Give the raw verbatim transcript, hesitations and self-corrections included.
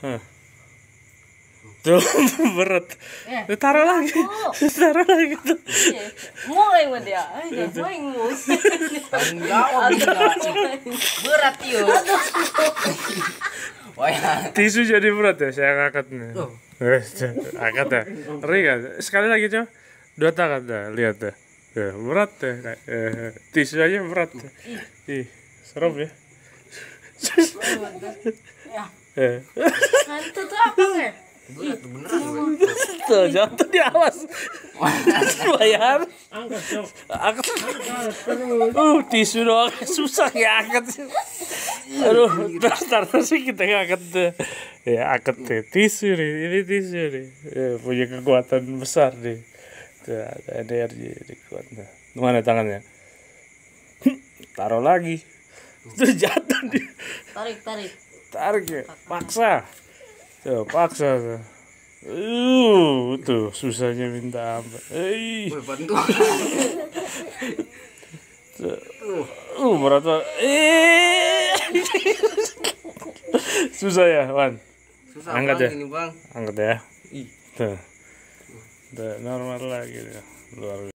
Hah. Tuh berat. Eh. Taruh lagi. Taruh lagi tuh. Mulai mah dia. Ayo mulai mulai. Jawab berat yuk. Tisu jadi berat ya, saya angkat nih. Eh, angkat ya. Ngeri kan? Sekali lagi coba. Dua tangan dah, lihat dah. Ya, berat ya. Eh, tisu aja berat. Ih, serem ya. Eh. Hantu tuh apa ya? Berat beneran. Tuh jatuh di awas. Bayar. Angkat sok. Angkat. Uh, tisu doang susah ya angkat. Aduh, tar tar sih kita angkat deh. Ya angkat deh tisu nih, ini tisu nih. Ya, punya kekuatan besar nih. Tuh, ada energi di kuatnya. Mana tangannya? Taruh lagi. Tuh jatuh dia. Tarik tarik. Tarik ya, paksa. Tuh, paksa tuh. Uh, tuh susahnya minta ampun. Eh. Woi, bantu. Uh, berat banget. Eh. Susah ya, Wan. Susah Angkat bang, ya. ini bang. Angkat ya. Ih. Tuh. Tuh, normal lagi ya. Luar biasa.